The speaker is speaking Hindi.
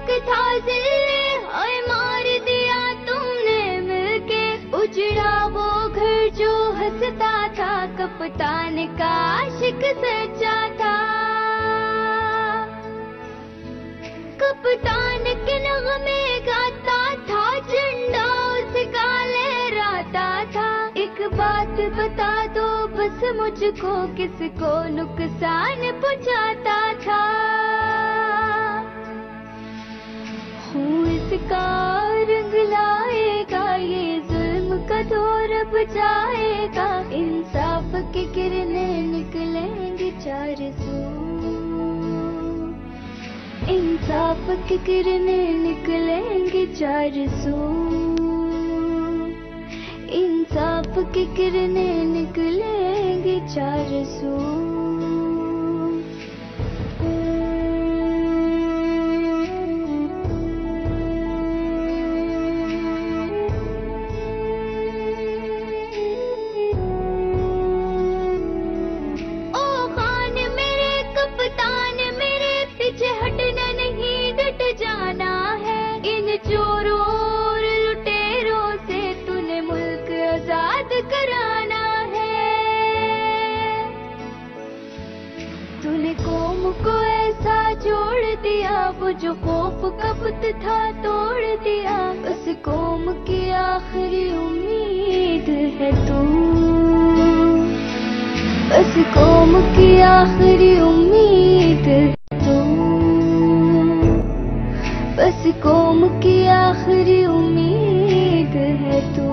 एक था जिले, हाय मार दिया तुमने मिलके। उजड़ा वो घर जो हंसता था, कप्तान का आशिक सच्चा था। कप्तान के नगमे गाता था, झंडा उसका लहराता था। एक बात बता दो बस मुझको, किसको नुकसान पहुंचाता था। हूँ इसका रंग लाएगा, ये जुल्म का दौर बचाएगा। इंसाफ की किरणें निकलेंगी चार सू, इंसाफ की किरणें निकलेंगी चार सू, इंसाफ की किरणें निकलेंगी चार सू। चोरों और लुटेरों से तूने मुल्क आजाद कराना है। तूने कौम को ऐसा जोड़ दिया, वो जो खौफ का बुत था तोड़ दिया। उस कौम की आखिरी उम्मीद है तू, उस कौम की आखिरी उम्मीद है तू, बस कौम की आखिरी उम्मीद है तू।